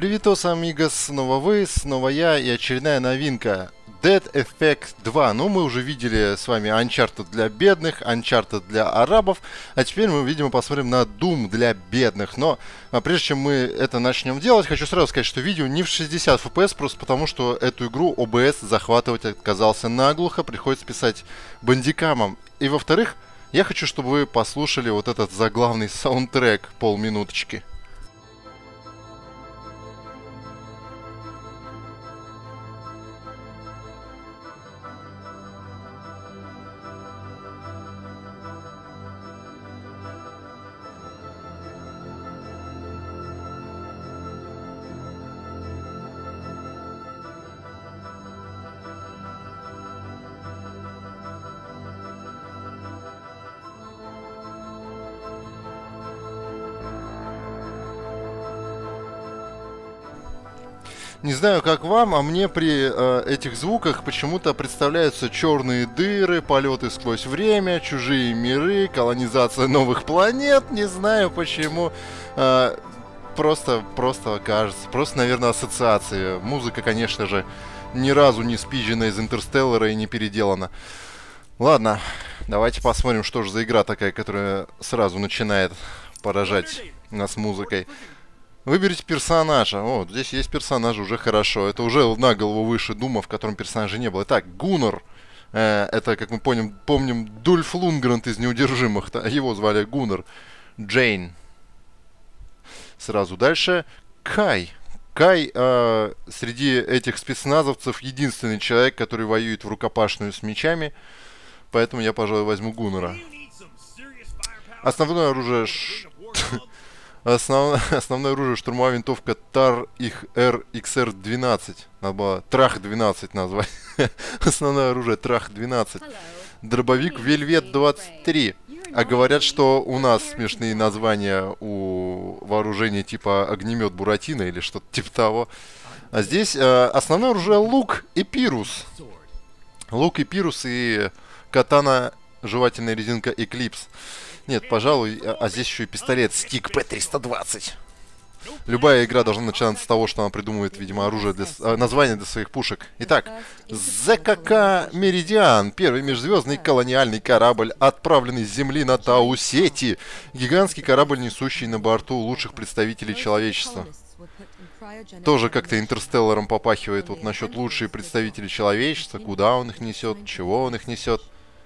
Привитос, амигос, снова вы, снова я и очередная новинка Dead Effect 2. Ну, мы уже видели с вами Uncharted для бедных, Uncharted для арабов, а теперь мы, видимо, посмотрим на Doom для бедных. Но прежде чем мы это начнем делать, хочу сразу сказать, что видео не в 60 FPS, просто потому что эту игру OBS захватывать отказался наглухо, приходится писать бандикамом. И во-вторых, я хочу, чтобы вы послушали вот этот заглавный саундтрек полминуточки. Не знаю, как вам, а мне при этих звуках почему-то представляются черные дыры, полеты сквозь время, чужие миры, колонизация новых планет. Не знаю почему. Просто кажется. Просто, наверное, ассоциации. Музыка, конечно же, ни разу не спизжена из Интерстеллара и не переделана. Ладно, давайте посмотрим, что же за игра такая, которая сразу начинает поражать нас музыкой. Выберите персонажа. О, здесь есть персонажи, уже хорошо. Это уже на голову выше Дума, в котором персонажа не было. Итак, Гуннар. Это, как мы помним, Дольф Лундгрен из «Неудержимых». Его звали Гуннар. Джейн. Сразу дальше. Кай. Кай среди этих спецназовцев единственный человек, который воюет в рукопашную с мечами. Поэтому я, пожалуй, возьму Гуннара. Основное оружие... Основное оружие — штурмовая винтовка ТАР XR-12. Надо было Трах-12 назвать. Основное оружие Трах-12. Дробовик Вельвет-23. А говорят, что у нас смешные названия у вооружения типа огнемет Буратино или что-то типа того. А здесь основное оружие лук Эпирус. Лук Эпирус и катана жевательная резинка Эклипс. Нет, пожалуй, а здесь еще и пистолет Стик П-320. Любая игра должна начинаться с того, что она придумывает, видимо, оружие название для своих пушек. Итак, ЗКК Меридиан. Первый межзвездный колониальный корабль, отправленный с Земли на Тау-Сети. Гигантский корабль, несущий на борту лучших представителей человечества. Тоже как-то Интерстелларом попахивает вот насчет лучшие представители человечества. Куда он их несет, чего он их несет.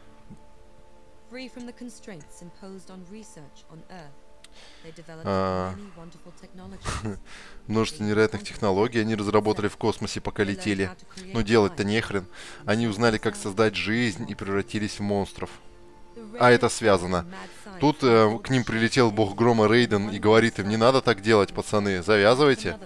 Множество невероятных технологий они разработали в космосе, пока летели. Но делать-то нехрен. Они узнали, как создать жизнь и превратились в монстров. А это связано. Тут к ним прилетел бог грома Рейден и говорит им: не надо так делать, пацаны, завязывайте.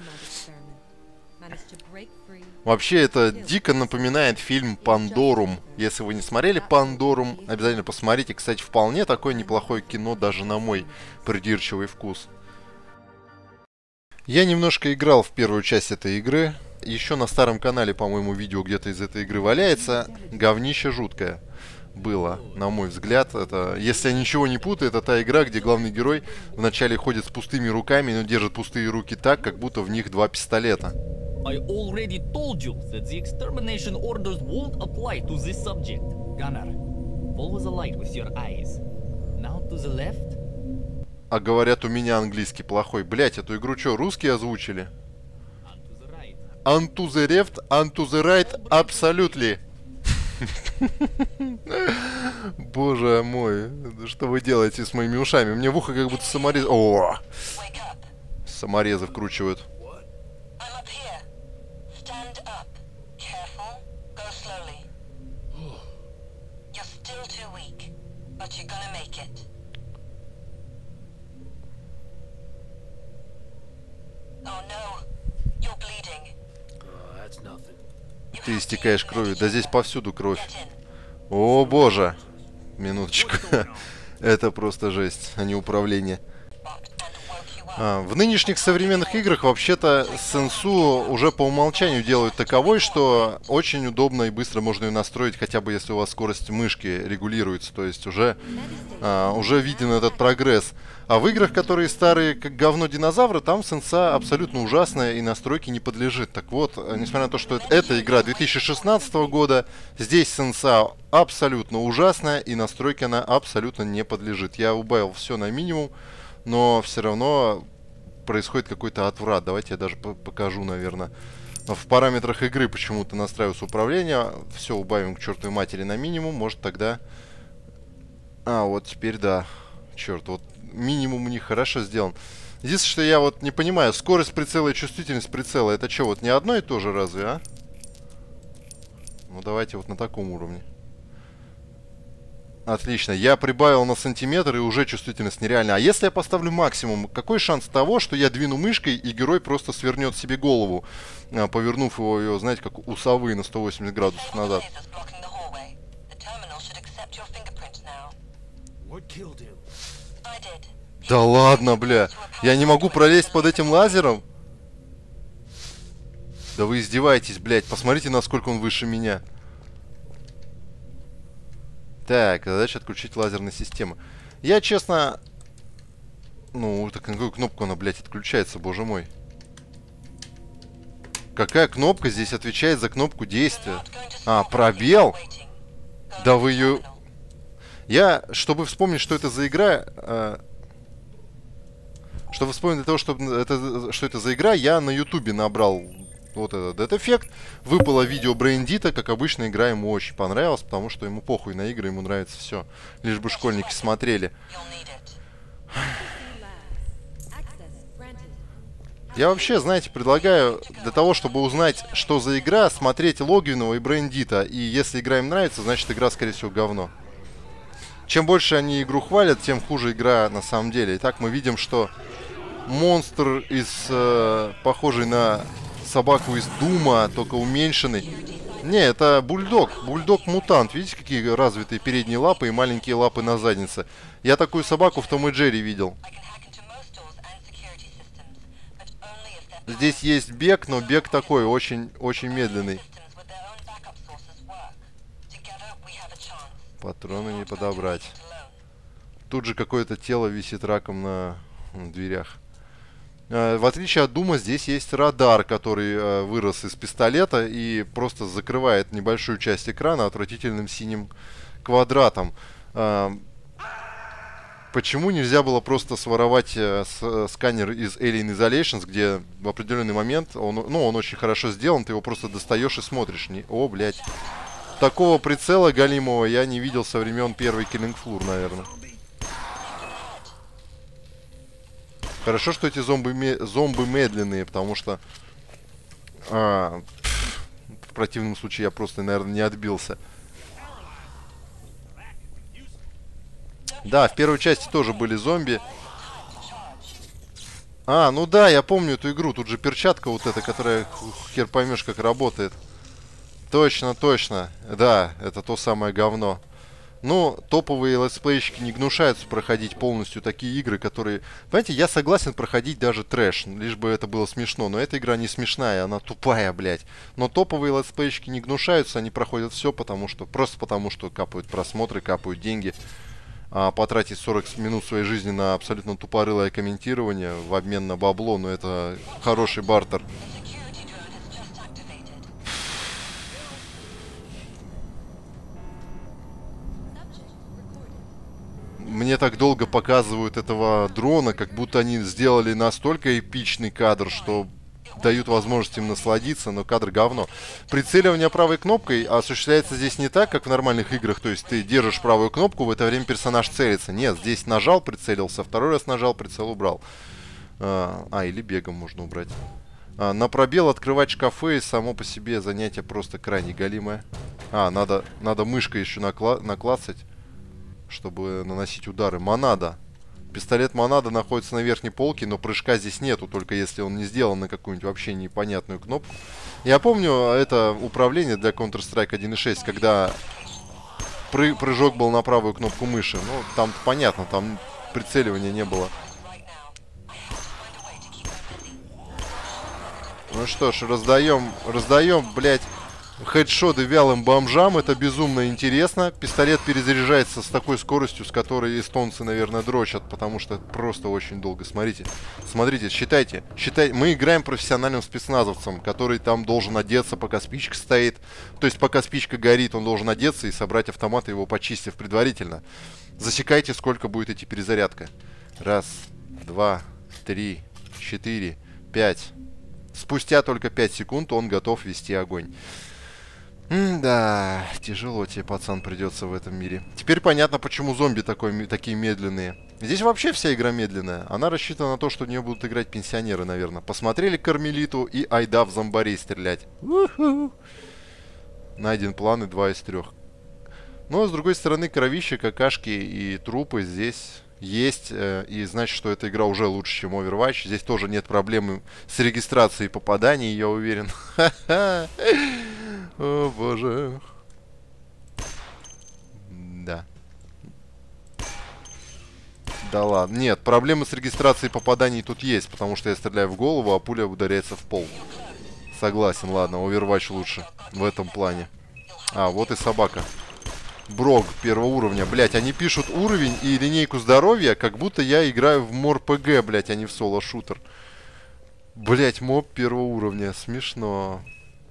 Вообще, это дико напоминает фильм «Пандорум». Если вы не смотрели «Пандорум», обязательно посмотрите. Кстати, вполне такое неплохое кино, даже на мой придирчивый вкус. Я немножко играл в первую часть этой игры. Еще на старом канале, по-моему, видео где-то из этой игры валяется. Говнище жуткое было, на мой взгляд. Это, если я ничего не путаю, это та игра, где главный герой вначале ходит с пустыми руками, но держит пустые руки так, как будто в них два пистолета. I already told you that the extermination orders won't apply to this subject. Gunnar, follow the light with your eyes. Now to the left. А говорят, у меня английский плохой. Блять, эту игру что, русские озвучили? On to the left, on to the right, absolutely. Боже мой, что вы делаете с моими ушами? Мне в ухо как будто саморез... О! Саморезы вкручивают. Ты истекаешь кровью. Да здесь повсюду кровь. О боже. Минуточку. Это просто жесть, а не управление. В нынешних современных играх вообще-то сенсу уже по умолчанию делают таковой, что очень удобно и быстро можно ее настроить, хотя бы если у вас скорость мышки регулируется, то есть уже виден этот прогресс. А в играх, которые старые как говно динозавры, там сенса абсолютно ужасная и настройке не подлежит. Так вот, несмотря на то, что это игра 2016 года, здесь сенса абсолютно ужасная и настройке она абсолютно не подлежит. Я убавил все на минимум, но все равно происходит какой-то отврат. Давайте я даже покажу, наверное. В параметрах игры почему-то настраивается управление. Все убавим к чертовой матери на минимум. Может тогда... вот теперь да. Черт, вот минимум у них хорошо сделан. Единственное, что я вот не понимаю, скорость прицела и чувствительность прицела, это что, вот не одно и то же разве, а? Ну давайте вот на таком уровне. Отлично, я прибавил на сантиметр и уже чувствительность нереальная. А если я поставлю максимум, какой шанс того, что я двину мышкой и герой просто свернет себе голову, повернув его, знаете, как у совы на 180 градусов назад? Да ладно, бля, я не могу пролезть под этим лазером? Да вы издеваетесь, блядь, посмотрите, насколько он выше меня. Так, задача отключить лазерные системы. Я, честно... Ну, так на какую кнопку она, блядь, отключается, боже мой. Какая кнопка здесь отвечает за кнопку действия? Пробел? Да вы ее... Я, чтобы вспомнить, что это за игра... Чтобы вспомнить того, что это за игра, я на ютубе набрал... Вот этот эффект. Выпало видео Брейндита, как обычно, игра ему очень понравилась, потому что ему похуй на игры, ему нравится все. Лишь бы школьники смотрели. Я вообще, знаете, предлагаю для того, чтобы узнать, что за игра, смотреть Логвинова и Брейндита. И если игра им нравится, значит игра, скорее всего, говно. Чем больше они игру хвалят, тем хуже игра на самом деле. Итак, мы видим, что монстр из похожий на... собаку из Дума, только уменьшенный. Не, это бульдог. Бульдог-мутант. Видите, какие развитые передние лапы и маленькие лапы на заднице? Я такую собаку в Том и Джерри видел. Здесь есть бег, но бег такой, очень медленный. Патроны не подобрать. Тут же какое-то тело висит раком на дверях. В отличие от Дума, здесь есть радар, который вырос из пистолета и просто закрывает небольшую часть экрана отвратительным синим квадратом. Почему нельзя было просто своровать сканер из Alien Isolations, где в определенный момент, он очень хорошо сделан, ты его просто достаешь и смотришь. О, блядь. Такого прицела галимого я не видел со времен первой Killing Floor, наверное. Хорошо, что эти зомби медленные, потому что в противном случае я просто, наверное, не отбился. Да, в первой части тоже были зомби. Ну да, я помню эту игру. Тут же перчатка вот эта, которая хер поймешь, как работает. Точно. Да, это то самое говно. Но топовые летсплейщики не гнушаются проходить полностью такие игры, которые... Понимаете, я согласен проходить даже трэш, лишь бы это было смешно. Но эта игра не смешная, она тупая, блядь. Но топовые летсплейщики не гнушаются, они проходят все, просто потому что капают просмотры, капают деньги. А потратить 40 минут своей жизни на абсолютно тупорылое комментирование в обмен на бабло, ну это хороший бартер. Мне так долго показывают этого дрона, как будто они сделали настолько эпичный кадр, что дают возможность им насладиться, но кадр говно. Прицеливание правой кнопкой осуществляется здесь не так, как в нормальных играх, то есть ты держишь правую кнопку, в это время персонаж целится. Нет, здесь нажал, прицелился, второй раз нажал, прицел убрал. Или бегом можно убрать. На пробел открывать шкафы само по себе занятие просто крайне галимое. Надо мышкой еще наклацать, чтобы наносить удары. Монада. Пистолет Монада находится на верхней полке, но прыжка здесь нету, только если он не сделан на какую-нибудь вообще непонятную кнопку. Я помню это управление для Counter-Strike 1.6, когда прыжок был на правую кнопку мыши. Ну, там понятно, там прицеливания не было. Ну что ж, раздаем, блядь, хедшоты вялым бомжам. Это безумно интересно. Пистолет перезаряжается с такой скоростью, с которой эстонцы, наверное, дрочат, потому что это просто очень долго. Смотрите, считайте. Мы играем профессиональным спецназовцем, который там должен одеться, пока спичка стоит. То есть, пока спичка горит, он должен одеться и собрать автомат, его почистив предварительно. Засекайте, сколько будет идти перезарядка. 1, 2, 3, 4, 5. Спустя только 5 секунд он готов вести огонь. Да, тяжело тебе, пацан, придется в этом мире. Теперь понятно, почему зомби такие медленные. Здесь вообще вся игра медленная. Она рассчитана на то, что в нее будут играть пенсионеры, наверное. Посмотрели Кармелиту и айда в зомбарей стрелять. Найден план и 2 из 3. Но, с другой стороны, кровища, какашки и трупы здесь есть. И значит, что эта игра уже лучше, чем Overwatch. Здесь тоже нет проблемы с регистрацией попаданий, я уверен. О, боже. Да. Да ладно. Нет, проблемы с регистрацией попаданий тут есть, потому что я стреляю в голову, а пуля ударяется в пол. Согласен, ладно, Overwatch лучше в этом плане. А, вот и собака. Брог первого уровня. Блять, они пишут уровень и линейку здоровья, как будто я играю в МОР-ПГ, блять, а не в соло-шутер. Блять, моб первого уровня. Смешно.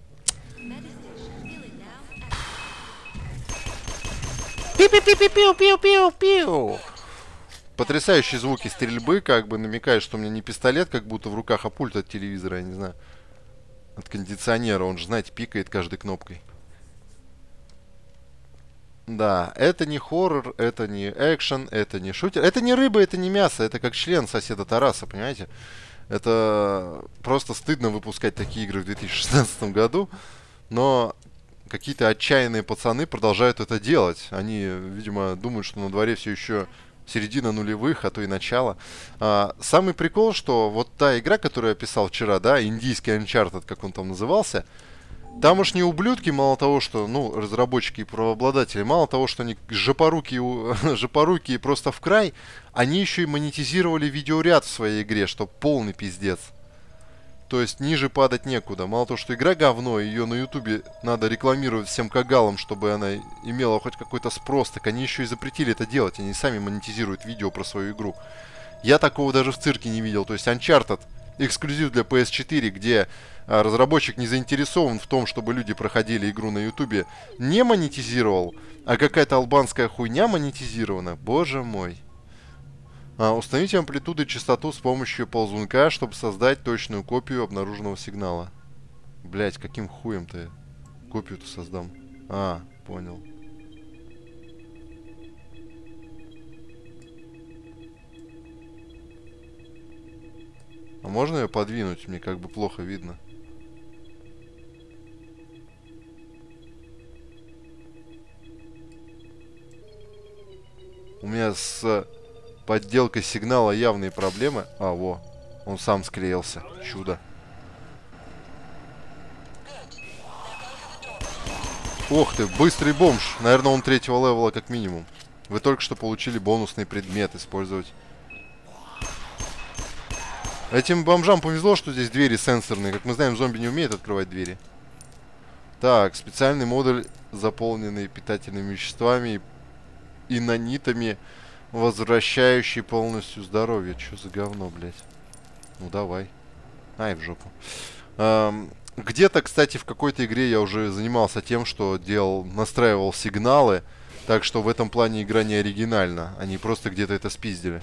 Пиу-пиу-пиу-пиу-пиу-пиу. Потрясающие звуки стрельбы, как бы намекают, что у меня не пистолет, как будто в руках, а пульт от телевизора, я не знаю. От кондиционера. Он же, знаете, пикает каждой кнопкой. Да, это не хоррор, это не экшен, это не шутер. Это не рыба, это не мясо, это как член соседа Тараса, понимаете? Это просто стыдно выпускать такие игры в 2016 году. Но какие-то отчаянные пацаны продолжают это делать. Они, видимо, думают, что на дворе все еще середина нулевых, а то и начало. Самый прикол, что вот та игра, которую я писал вчера, да, индийский Uncharted, как он там назывался, там уж не ублюдки, мало того, что, ну, разработчики и правообладатели, мало того, что они жопорукие просто в край, они еще и монетизировали видеоряд в своей игре, что полный пиздец. То есть ниже падать некуда. Мало того, что игра говно, ее на ютубе надо рекламировать всем кагалам, чтобы она имела хоть какой-то спрос, так они еще и запретили это делать. Они сами монетизируют видео про свою игру. Я такого даже в цирке не видел. То есть Uncharted эксклюзив для PS4, где разработчик не заинтересован в том, чтобы люди проходили игру на ютубе, не монетизировал, а какая-то албанская хуйня монетизирована. Боже мой. Установите амплитуду и частоту с помощью ползунка, чтобы создать точную копию обнаруженного сигнала. Блять, каким хуем-то я копию-то создам? Понял. А можно ее подвинуть? Мне как бы плохо видно. У меня с подделкой сигнала явные проблемы. Во. Он сам склеился. Чудо. Ох ты, быстрый бомж. Наверное, он 3-го левела как минимум. Вы только что получили бонусный предмет использовать. Этим бомжам повезло, что здесь двери сенсорные. Как мы знаем, зомби не умеют открывать двери. Так, специальный модуль, заполненный питательными веществами и нанитами, возвращающий полностью здоровье. Чё за говно, блядь? Ну давай. Ай, в жопу. Где-то, кстати, в какой-то игре я уже занимался тем, что настраивал сигналы. Так что в этом плане игра не оригинальна. Они просто где-то это спиздили.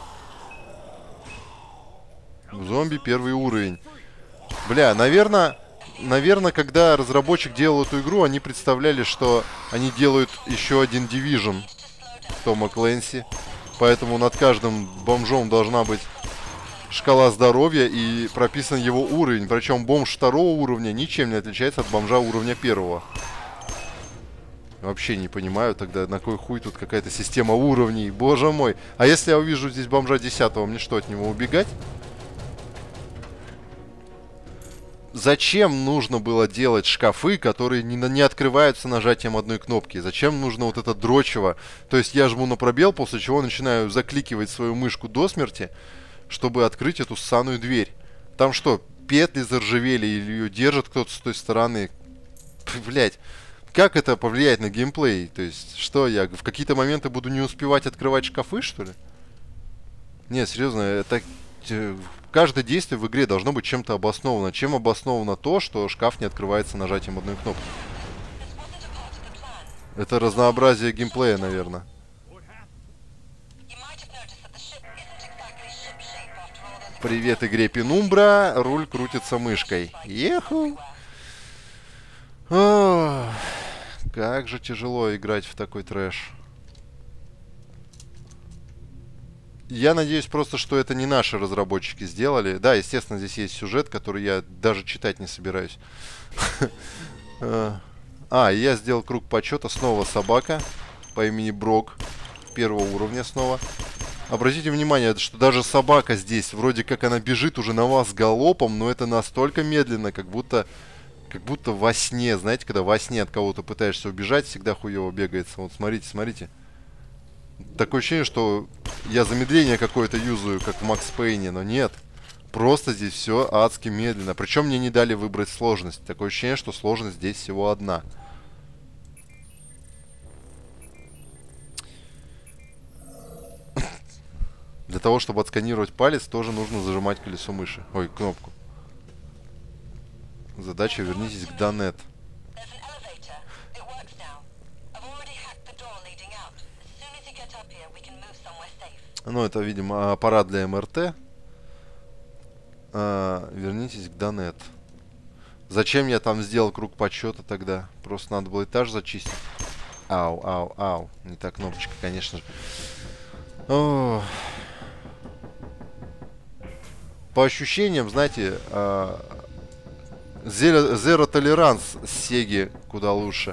Зомби первый уровень. Бля, наверное, когда разработчик делал эту игру, они представляли, что они делают еще один Division Тома Клэнси. Поэтому над каждым бомжом должна быть шкала здоровья и прописан его уровень. Причем бомж 2-го уровня ничем не отличается от бомжа уровня 1-го. Вообще не понимаю тогда, на кой хуй тут какая-то система уровней. Боже мой. А если я увижу здесь бомжа 10-го, мне что, от него убегать? Зачем нужно было делать шкафы, которые не открываются нажатием одной кнопки? Зачем нужно вот это дрочево? То есть я жму на пробел, после чего начинаю закликивать свою мышку до смерти, чтобы открыть эту ссаную дверь. Там что, петли заржавели, или ее держит кто-то с той стороны. Блять, как это повлияет на геймплей? То есть, что, я в какие-то моменты буду не успевать открывать шкафы, что ли? Не, серьезно, это... Каждое действие в игре должно быть чем-то обосновано. Чем обосновано то, что шкаф не открывается нажатием одной кнопки? Это разнообразие геймплея, наверное. Привет игре Penumbra. Руль крутится мышкой. Еху! О, как же тяжело играть в такой трэш. Я надеюсь просто, что это не наши разработчики сделали. Да, естественно, здесь есть сюжет, который я даже читать не собираюсь. Я сделал круг почета. Снова собака по имени Брок. Первого уровня снова. Обратите внимание, что даже собака здесь, вроде как она бежит уже на вас галопом, но это настолько медленно, как будто во сне. Знаете, когда во сне от кого-то пытаешься убежать, всегда хуёво бегается. Вот смотрите, смотрите. Такое ощущение, что я замедление какое-то юзаю, как в Макс Пейне, но нет. Просто здесь все адски медленно. Причем мне не дали выбрать сложность. Такое ощущение, что сложность здесь всего одна. Для того, чтобы отсканировать палец, тоже нужно зажимать колесо мыши. Ой, кнопку. Задача: вернитесь к Данет. Ну, это, видимо, аппарат для МРТ. Вернитесь к Данет. Зачем я там сделал круг почета тогда? Просто надо было этаж зачистить. Ау, ау, ау. Не та кнопочка, конечно же. О. По ощущениям, знаете, Zero Tolerance с Сеги куда лучше.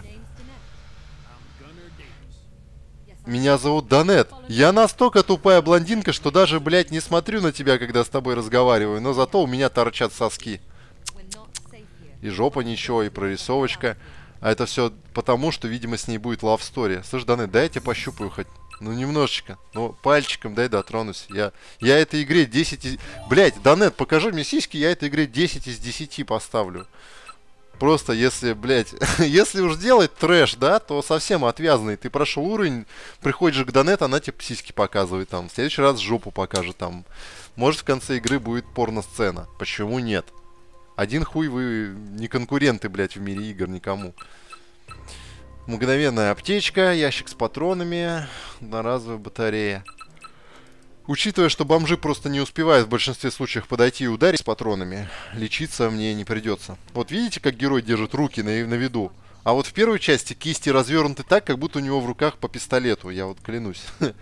Меня зовут Данет. Я настолько тупая блондинка, что даже, блядь, не смотрю на тебя, когда с тобой разговариваю. Но зато у меня торчат соски. И жопа ничего, и прорисовочка. А это все потому, что, видимо, с ней будет love story. Слышь, Данет, дай я тебя пощупаю хоть. Ну, немножечко. Ну, пальчиком дай дотронусь. Я этой игре 10 из... Блядь, Данет, покажи мне сиськи, я этой игре 10 из 10 поставлю. Просто если, блядь, если уж делать трэш, да, то совсем отвязанный. Ты прошел уровень, приходишь к Данет, она тебе сиськи показывает там. В следующий раз жопу покажет там. Может, в конце игры будет порно-сцена. Почему нет? Один хуй, вы не конкуренты, блядь, в мире игр никому. Мгновенная аптечка, ящик с патронами, одноразовая батарея. Учитывая, что бомжи просто не успевают в большинстве случаев подойти и ударить с патронами, лечиться мне не придется. Вот видите, как герой держит руки на виду? А вот в первой части кисти развернуты так, как будто у него в руках по пистолету, я вот клянусь.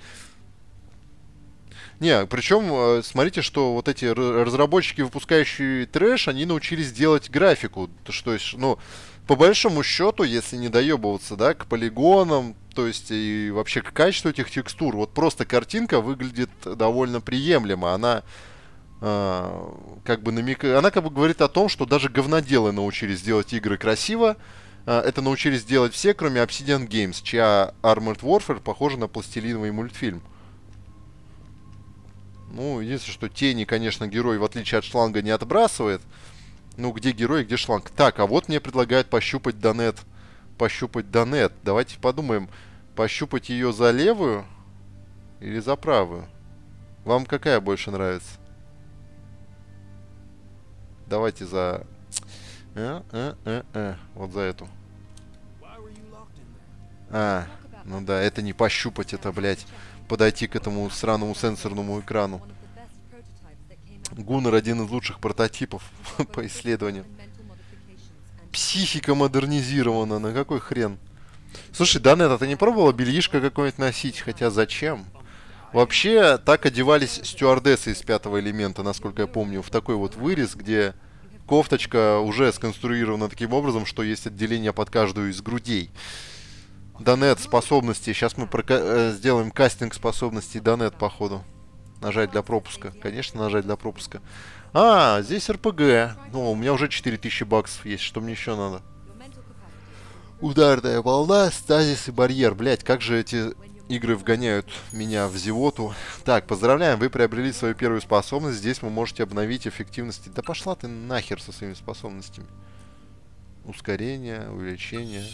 Не, причем, смотрите, что вот эти разработчики, выпускающие трэш, они научились делать графику. Что есть, ну, по большому счету, если не доебываться, да, к полигонам, то есть и вообще к качеству этих текстур, вот просто картинка выглядит довольно приемлемо. Она как бы она как бы говорит о том, что даже говноделы научились делать игры красиво. Это научились делать все, кроме Obsidian Games, чья Armored Warfare похожа на пластилиновый мультфильм. Ну, единственное, что тени, конечно, герой, в отличие от шланга, не отбрасывает. Ну, где герой, где шланг? Так, а вот мне предлагают пощупать Данет. Пощупать Данет. Давайте подумаем, пощупать ее за левую или за правую? Вам какая больше нравится? Давайте за... Вот за эту. Ну да, это не пощупать, это, блядь, подойти к этому сраному сенсорному экрану. Гуннер — один из лучших прототипов по исследованию. Психика модернизирована, на какой хрен? Слушай, Данет, а ты не пробовала бельишко какое-нибудь носить? Хотя зачем? Вообще, так одевались стюардессы из Пятого элемента, насколько я помню, в такой вот вырез, где кофточка уже сконструирована таким образом, что есть отделение под каждую из грудей. Данет, способности. Сейчас мы сделаем кастинг способностей Данет, походу. Нажать для пропуска. Конечно, нажать для пропуска. А, здесь РПГ. Ну, у меня уже 4000 баксов есть. Что мне еще надо? Ударная волна, стазис и барьер. Блять, как же эти Игры вгоняют меня в зевоту. Так, поздравляем, вы приобрели свою первую способность. Здесь вы можете обновить эффективность. Да пошла ты нахер со своими способностями. Ускорение, увеличение.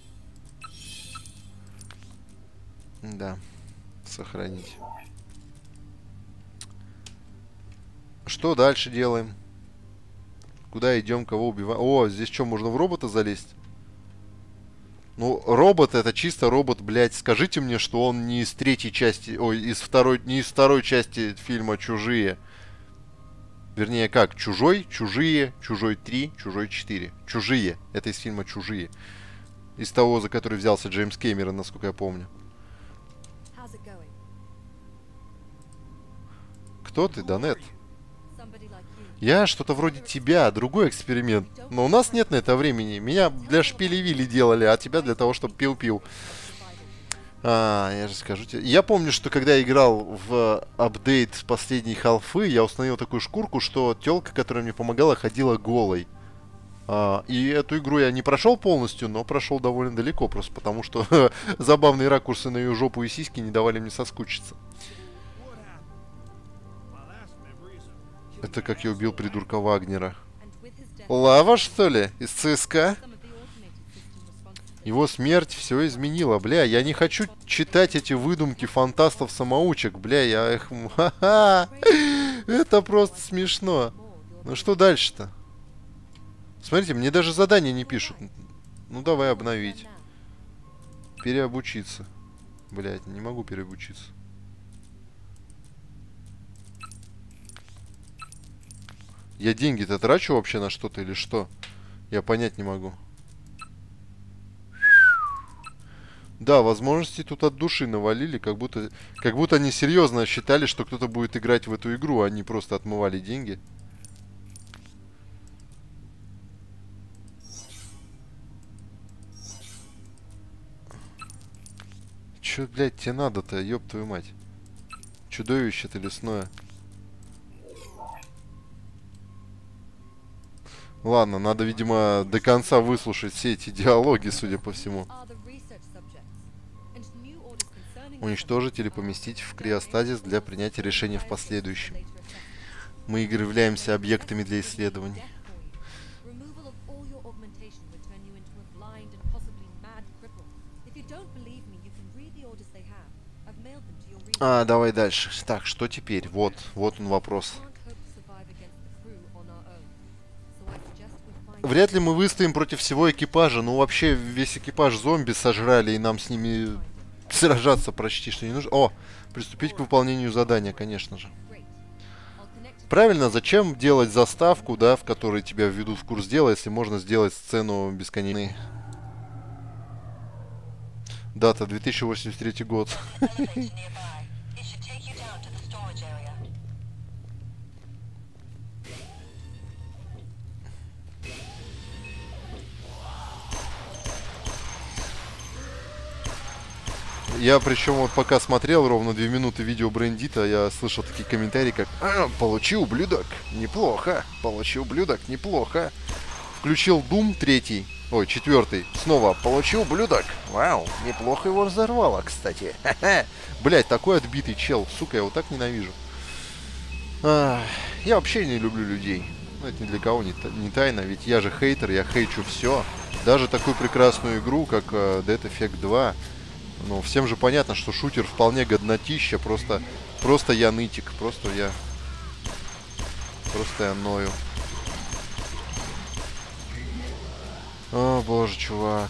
Да, сохранить. Что дальше делаем? Куда идем, кого убиваем? О, здесь что, можно в робота залезть? Ну, робот это чисто робот, блядь. Скажите мне, что он не из третьей части, ой, не из второй части фильма «Чужие». Вернее, как? Чужой, Чужие, Чужой 3, Чужой 4. Чужие. Это из фильма «Чужие». Из того, за который взялся Джеймс Кэмерон, насколько я помню. Кто ты, Донет? Я что-то вроде тебя, другой эксперимент. Но у нас нет на это времени. Меня для шпили-вили делали, а тебя для того, чтобы пил-пил. Я же скажу тебе. Я помню, что когда я играл в апдейт последней халфы, я установил такую шкурку, что телка, которая мне помогала, ходила голой. И эту игру я не прошел полностью, но прошел довольно далеко, просто потому что забавные ракурсы на ее жопу и сиськи не давали мне соскучиться. Это как я убил придурка Вагнера. Лава, что ли? Из ЦСКА? Его смерть все изменила. Бля, я не хочу читать эти выдумки фантастов-самоучек. Бля, я их... Ха-ха! Это просто смешно. Ну что дальше-то? Смотрите, мне даже задания не пишут. Ну давай обновить. Переобучиться. Блядь, не могу переобучиться. Я деньги-то трачу вообще на что-то или что? Я понять не могу. Да, возможности тут от души навалили, как будто они серьезно считали, что кто-то будет играть в эту игру, а они просто отмывали деньги. Чё, блядь, тебе надо-то, ёб твою мать? Чудовище ты лесное. Ладно, надо, видимо, до конца выслушать все эти диалоги, судя по всему. Уничтожить или поместить в криостазис для принятия решения в последующем. Мы являемся объектами для исследований. Давай дальше. Так, что теперь? Вот он вопрос. Вряд ли мы выстоим против всего экипажа. Ну, вообще, весь экипаж зомби сожрали, и нам с ними сражаться почти что не нужно. О, приступить к выполнению задания, конечно же. Правильно, зачем делать заставку, да, в которой тебя введут в курс дела, если можно сделать сцену бесконечной. Дата 2083 год. Я причем вот пока смотрел ровно 2 минуты видео Брендита, я слышал такие комментарии, как получи, ублюдок, неплохо, получи, ублюдок, неплохо. Включил Doom 3, ой, 4, снова получи, ублюдок, вау, неплохо его разорвало, кстати. Блять, такой отбитый чел, сука, я его так ненавижу. Я вообще не люблю людей, ну это ни для кого не тайна, ведь я же хейтер, я хейчу все. Даже такую прекрасную игру, как Dead Effect 2. Ну, всем же понятно, что шутер вполне годнотища, просто я нытик, просто я ною. О, боже, чувак.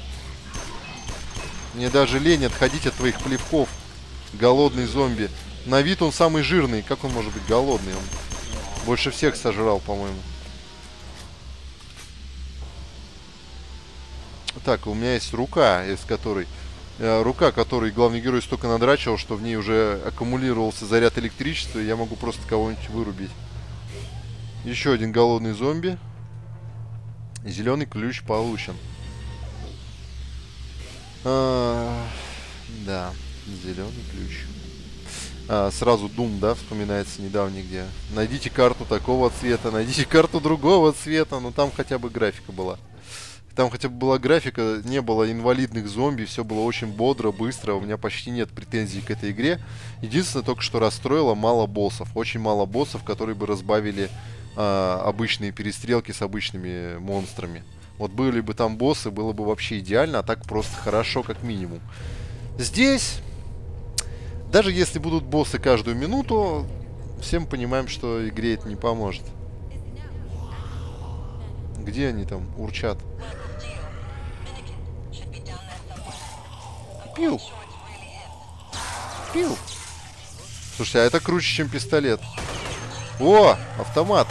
Мне даже лень отходить от твоих плевков. Голодный зомби. На вид он самый жирный, как он может быть голодный? Он больше всех сожрал, по-моему. Так, у меня есть рука, из которой... Рука, которой главный герой столько надрачивал, что в ней уже аккумулировался заряд электричества, и я могу просто кого-нибудь вырубить. Еще один голодный зомби. Зеленый ключ получен. Да, зеленый ключ. Сразу Doom, да, вспоминается недавний, где найдите карту такого цвета, найдите карту другого цвета, но там хотя бы графика была. Там хотя бы была графика, не было инвалидных зомби, все было очень бодро, быстро. У меня почти нет претензий к этой игре. Единственное, только что расстроило, мало боссов. Очень мало боссов, которые бы разбавили обычные перестрелки с обычными монстрами. Вот были бы там боссы, было бы вообще идеально, а так просто хорошо, как минимум. Здесь, даже если будут боссы каждую минуту, все мы понимаем, что игре это не поможет. Где они там урчат? Пил. Пил. Слушайте, а это круче, чем пистолет. О, автомат.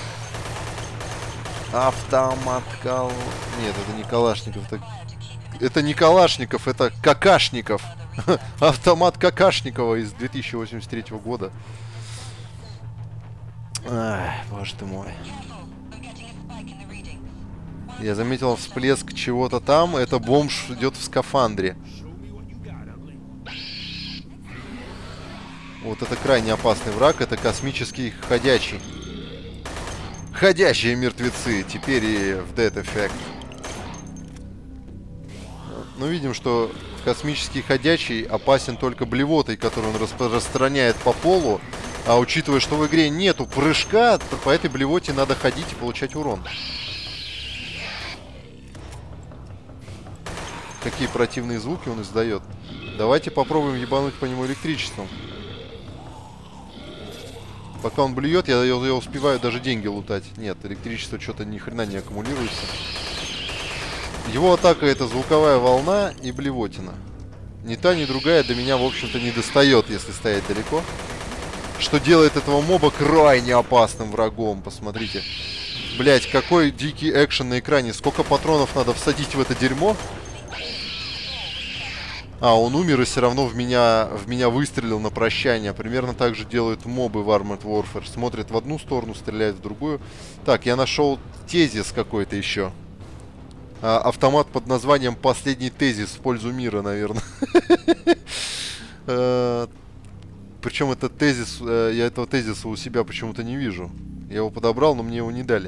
Автомат Нет, это не Калашников. Это не Калашников, это Какашников. Автомат Какашникова из 2083 года. Ай, боже ты мой. Я заметил всплеск чего-то там. Это бомж идет в скафандре. Вот это крайне опасный враг. Это космический ходячий. Ходячие мертвецы. Теперь и в Dead Effect. Ну, видим, что космический ходячий опасен только блевотой, которую он распространяет по полу. А учитывая, что в игре нету прыжка, то по этой блевоте надо ходить и получать урон. Какие противные звуки он издает. Давайте попробуем ебануть по нему электричеством. Пока он блюет, я успеваю даже деньги лутать. Нет, электричество что-то ни хрена не аккумулируется. Его атака — это звуковая волна и блевотина. Ни та, ни другая до меня, в общем-то, не достает, если стоять далеко. Что делает этого моба крайне опасным врагом. Посмотрите. Блять, какой дикий экшен на экране. Сколько патронов надо всадить в это дерьмо. А, он умер и все равно в меня выстрелил на прощание. Примерно так же делают мобы в Armored Warfare. Смотрят в одну сторону, стреляют в другую. Так, я нашел тезис какой-то еще. Автомат под названием «Последний тезис в пользу мира», наверное. Причем этот тезис, я этого тезиса у себя почему-то не вижу. Я его подобрал, но мне его не дали.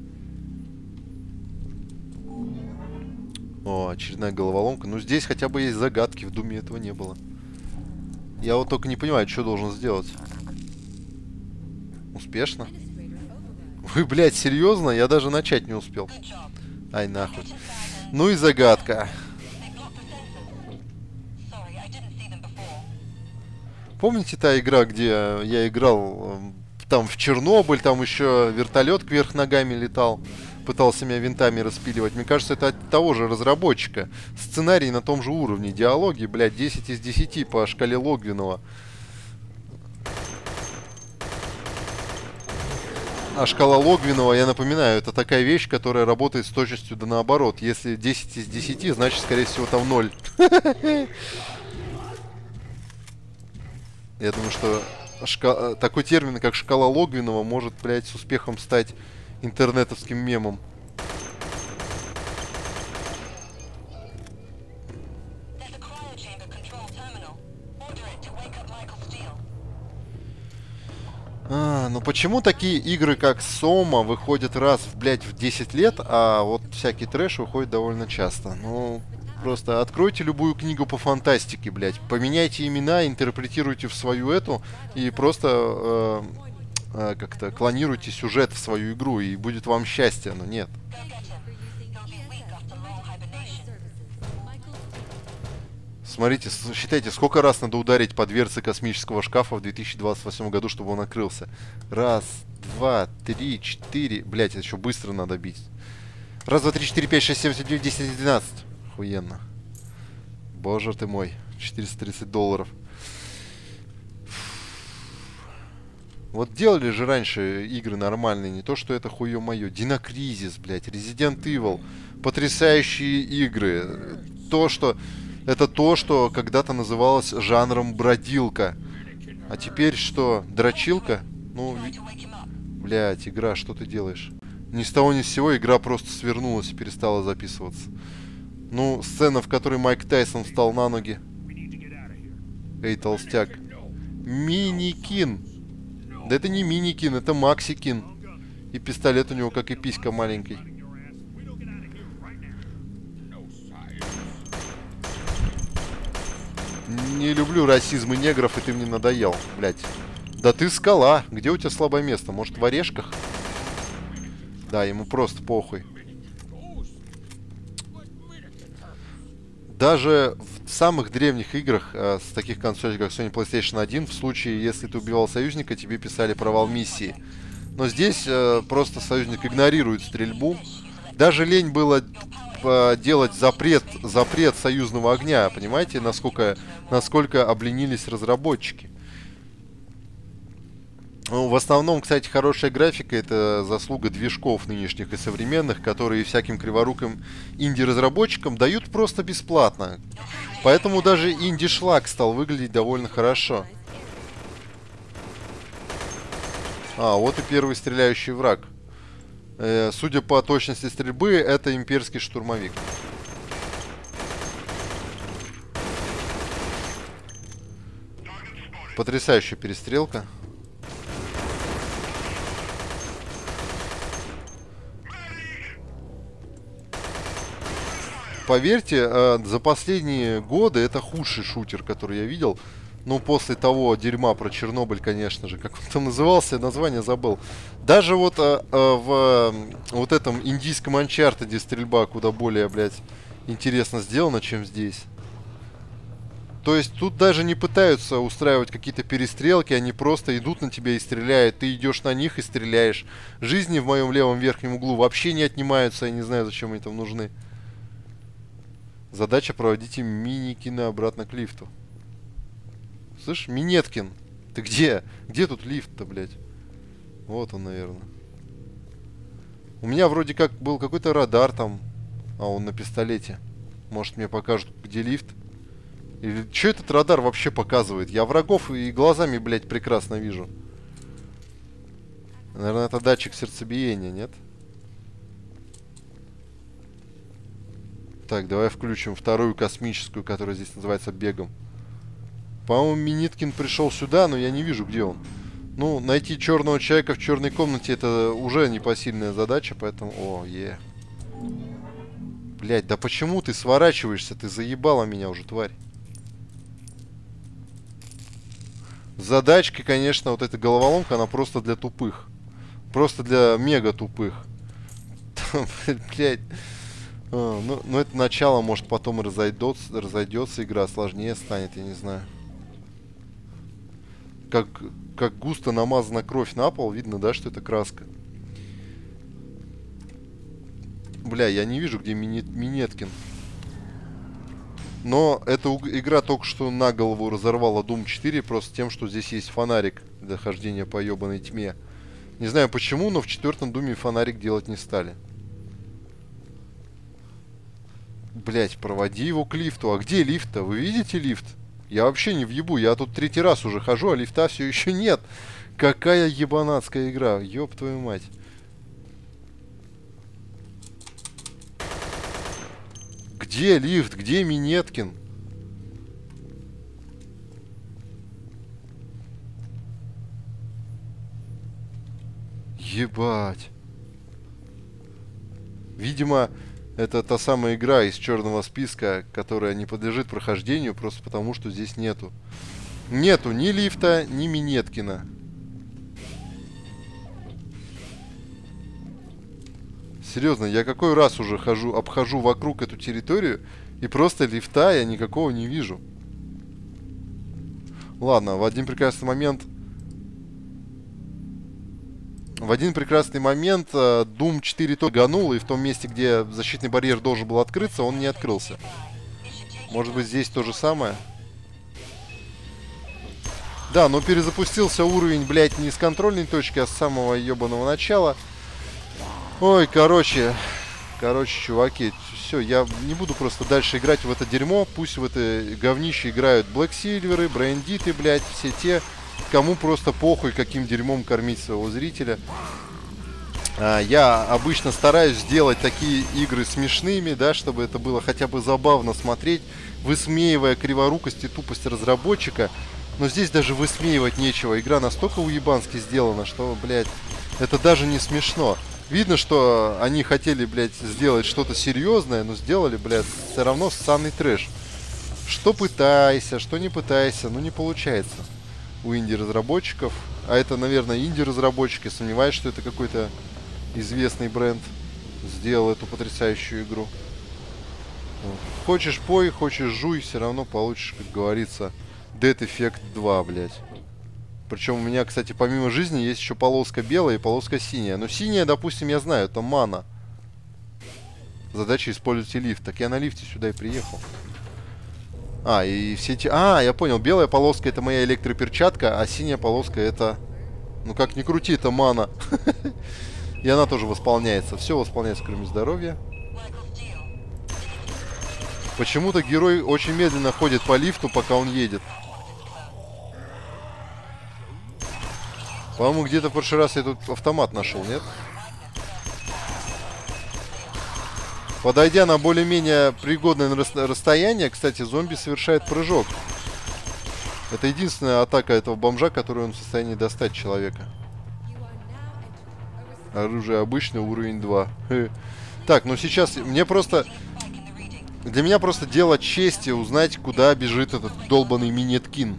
О, очередная головоломка. Ну, здесь хотя бы есть загадки. В Думе этого не было. Я вот только не понимаю, что должен сделать. Успешно? Вы, блядь, серьезно? Я даже начать не успел. Ай, нахуй. Ну и загадка. Помните та игра, где я играл там в Чернобыль, там еще вертолет кверх ногами летал, пытался меня винтами распиливать? Мне кажется, это от того же разработчика. Сценарий на том же уровне. Диалоги, блядь, 10 из 10 по шкале Логвинова. А шкала Логвинова, я напоминаю, это такая вещь, которая работает с точностью да наоборот. Если 10 из 10, значит, скорее всего, там 0. Я думаю, что такой термин, как шкала Логвинова, может, блядь, с успехом стать интернетовским мемом. Ну почему такие игры, как Сома, выходят раз, блядь, в 10 лет, а вот всякий трэш выходит довольно часто? Ну, просто откройте любую книгу по фантастике, блядь, поменяйте имена, интерпретируйте в свою эту и просто как-то клонируйте сюжет в свою игру, и будет вам счастье, но нет. Смотрите, считайте, сколько раз надо ударить по дверце космического шкафа в 2028 году, чтобы он открылся. Раз, два, три, четыре. Блять, это еще быстро надо бить. Раз, два, три, четыре, пять, шесть, семь, восемь, девять, 10, 11. Охуенно. Боже ты мой. $430. Вот делали же раньше игры нормальные, не то что это хуё-моё. Динокризис, блять, Resident Evil. Потрясающие игры. Это то, что когда-то называлось жанром бродилка. А теперь что? Дрочилка? Ну, блядь, игра, что ты делаешь? Ни с того ни с сего игра просто свернулась и перестала записываться. Ну, сцена, в которой Майк Тайсон встал на ноги. Эй, толстяк. Миникин. Да это не Миникин, это Максикин. И пистолет у него, как и писька маленький. не люблю расизм и негров, и ты мне надоел, блядь. Да ты скала. Где у тебя слабое место? Может, в орешках? Да, ему просто похуй. Даже в самых древних играх с таких консолей, как Sony PlayStation 1, в случае, если ты убивал союзника, тебе писали провал миссии. Но здесь просто союзник игнорирует стрельбу. Даже лень было делать запрет союзного огня. Понимаете, насколько обленились разработчики. Ну, в основном, кстати, хорошая графика — это заслуга движков нынешних и современных, которые всяким криворуким инди-разработчикам дают просто бесплатно. Поэтому даже инди-шлак стал выглядеть довольно хорошо. А, вот и первый стреляющий враг. Судя по точности стрельбы, это имперский штурмовик. Потрясающая перестрелка. Поверьте, за последние годы это худший шутер, который я видел. Ну, после того дерьма про Чернобыль, конечно же, как он там назывался, название забыл. Даже вот в вот этом индийском Uncharted стрельба куда более, блядь, интересно сделана, чем здесь. То есть тут даже не пытаются устраивать какие-то перестрелки, они просто идут на тебя и стреляют. Ты идешь на них и стреляешь. Жизни в моем левом верхнем углу вообще не отнимаются, я не знаю, зачем они там нужны. Задача: проводите Минеткина обратно к лифту. Слышь, Минеткин, ты где? Где тут лифт-то, блядь? Вот он, наверное. У меня вроде как был какой-то радар там. А он на пистолете. Может, мне покажут, где лифт? Или что этот радар вообще показывает? Я врагов и глазами, блядь, прекрасно вижу. Наверное, это датчик сердцебиения, нет? Так, давай включим вторую космическую, которая здесь называется бегом. По-моему, Минеткин пришел сюда, но я не вижу, где он. Ну, найти черного человека в черной комнате — это уже непосильная задача, поэтому... О, Блядь, да почему ты сворачиваешься? Ты заебала меня уже, тварь. Задачка, конечно, вот эта головоломка, она просто для тупых. Просто для мега тупых. Блядь. Ну, это начало, может, потом разойдется игра, сложнее станет, я не знаю. Как густо намазана кровь на пол, видно, да, что это краска. Бля, я не вижу, где Минеткин. Но эта игра только что на голову разорвала Doom 4 просто тем, что здесь есть фонарик для хождения по ебаной тьме. Не знаю почему, но в 4-м Думе фонарик делать не стали. Блять, проводи его к лифту. А где лифт-то? Вы видите лифт? Я вообще не въебу. Я тут 3-й раз уже хожу, а лифта все еще нет. Какая ебанатская игра. Ёб твою мать. Где лифт? Где Минеткин? Ебать. Видимо, это та самая игра из черного списка, которая не подлежит прохождению, просто потому что здесь нету ни лифта, ни Минеткина. Серьезно, я какой раз уже обхожу вокруг эту территорию, и просто лифта я никакого не вижу. Ладно, в один прекрасный момент Doom 4 то ганул, и в том месте, где защитный барьер должен был открыться, он не открылся. Может быть, здесь то же самое? Да, но перезапустился уровень, блядь, не с контрольной точки, а с самого ебаного начала. Ой, короче, чуваки, все, я не буду просто дальше играть в это дерьмо. Пусть в это говнище играют Black Silver, Брендиты, блядь, все те, кому просто похуй, каким дерьмом кормить своего зрителя. Я обычно стараюсь сделать такие игры смешными, да, чтобы это было хотя бы забавно смотреть, высмеивая криворукость и тупость разработчика. Но здесь даже высмеивать нечего. Игра настолько уебански сделана, что, блядь, это даже не смешно. Видно, что они хотели, блядь, сделать что-то серьезное, но сделали, блядь, все равно ссаный трэш. Что пытайся, что не пытайся, ну не получается у инди-разработчиков. А это, наверное, инди-разработчики. Сомневаюсь, что это какой-то известный бренд сделал эту потрясающую игру. Вот. Хочешь пой, хочешь жуй, все равно получишь, как говорится, Dead Effect 2, блядь. Причем у меня, кстати, помимо жизни есть еще полоска белая и полоска синяя. Но синяя, допустим, я знаю, это мана. Задача используйте лифт. Так я на лифте сюда и приехал. А, и все эти... А, я понял, белая полоска это моя электроперчатка, а синяя полоска это... Ну как ни крути, это мана. И она тоже восполняется. Все восполняется, кроме здоровья. Почему-то герой очень медленно ходит по лифту, пока он едет. По-моему, где-то в прошлый раз я тут автомат нашел, нет? Подойдя на более-менее пригодное расстояние, кстати, зомби совершает прыжок. Это единственная атака этого бомжа, которую он в состоянии достать человека. Оружие обычное, уровень 2. Так, ну сейчас мне просто... Для меня просто дело чести узнать, куда бежит этот долбанный Минеткин.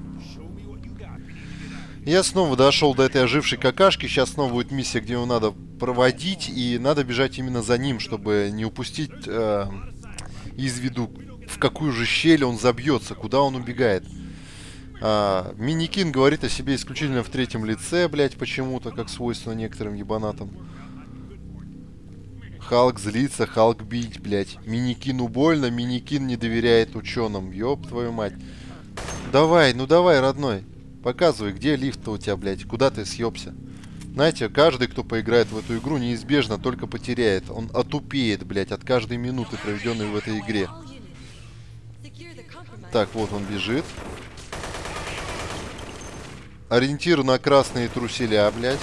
Я снова дошел до этой ожившей какашки. Сейчас снова будет миссия, где его надо проводить. И надо бежать именно за ним, чтобы не упустить из виду, в какую же щель он забьется, куда он убегает. Миникин говорит о себе исключительно в третьем лице, блять, почему-то, как свойственно некоторым ебанатам. Халк злится, Халк бить, блять. Миникину больно, Миникин не доверяет ученым. Ёб твою мать. Давай, ну давай, родной. Показывай, где лифт-то у тебя, блядь, куда ты съебся. Знаете, каждый, кто поиграет в эту игру, неизбежно только потеряет. Он отупеет, блядь, от каждой минуты, проведенной в этой игре. Так, вот он бежит. Ориентир на красные труселя, блядь.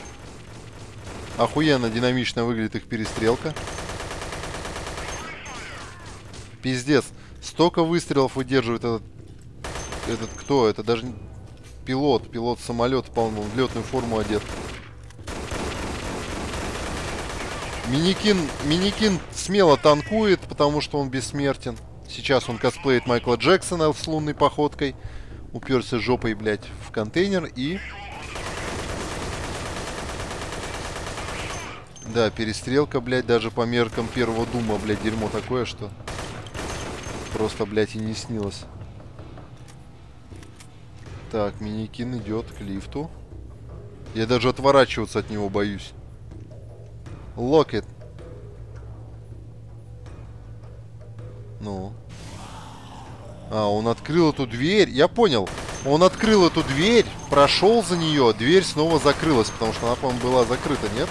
Охуенно динамично выглядит их перестрелка. Пиздец. Столько выстрелов выдерживает этот кто? Это даже... Пилот самолета, по-моему, в летную форму одет. Миникин смело танкует, потому что он бессмертен. Сейчас он косплеит Майкла Джексона с лунной походкой. Уперся жопой, блядь, в контейнер и... Да, перестрелка, блядь, даже по меркам первого Дума, блядь, дерьмо такое, что... Просто, блядь, и не снилось. Так, Миникин идет к лифту. Я даже отворачиваться от него боюсь. Локет. Ну. А, он открыл эту дверь. Я понял. Он открыл эту дверь, прошел за нее, дверь снова закрылась, потому что она, по-моему, была закрыта, нет?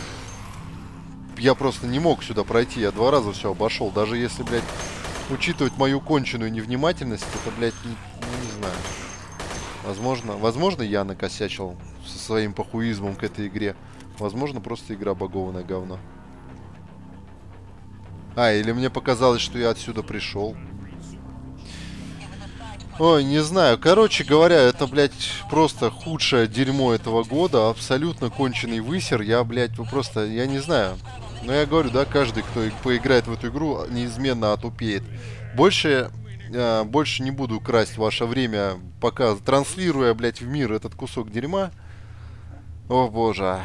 Я просто не мог сюда пройти. Я 2 раза все обошел. Даже если, блядь, учитывать мою конченую невнимательность, это, блядь, не знаю. Возможно, я накосячил со своим похуизмом к этой игре. Возможно, просто игра багованное говно. А, или мне показалось, что я отсюда пришел. Ой, не знаю. Короче говоря, это, блядь, просто худшее дерьмо этого года. Абсолютно конченый высер. Я, блядь, просто, я не знаю. Но я говорю, да, каждый, кто поиграет в эту игру, неизменно отупеет. Больше не буду красть ваше время, пока транслируя, блядь, в мир этот кусок дерьма. О, боже.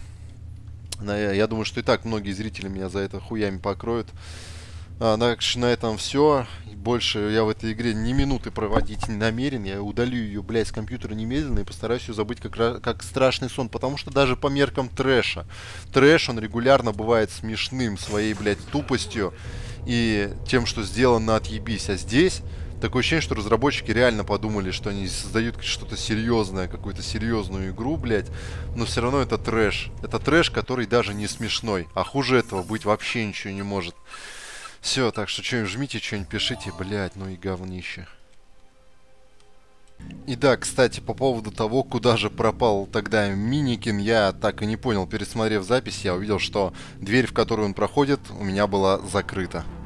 Я думаю, что и так многие зрители меня за это хуями покроют. На этом все. Больше я в этой игре ни минуты проводить не намерен. Я удалю ее, блядь, с компьютера немедленно и постараюсь ее забыть как страшный сон. Потому что даже по меркам трэша. Трэш, он регулярно бывает смешным своей, блядь, тупостью и тем, что сделано отъебись. А здесь такое ощущение, что разработчики реально подумали, что они создают что-то серьезное, какую-то серьезную игру, блядь. Но все равно это трэш. Это трэш, который даже не смешной. А хуже этого быть вообще ничего не может. Все, так что что-нибудь жмите, что-нибудь пишите, блядь, ну и говнище. И да, кстати, по поводу того, куда же пропал тогда Миникин, я так и не понял. Пересмотрев запись, я увидел, что дверь, в которую он проходит, у меня была закрыта.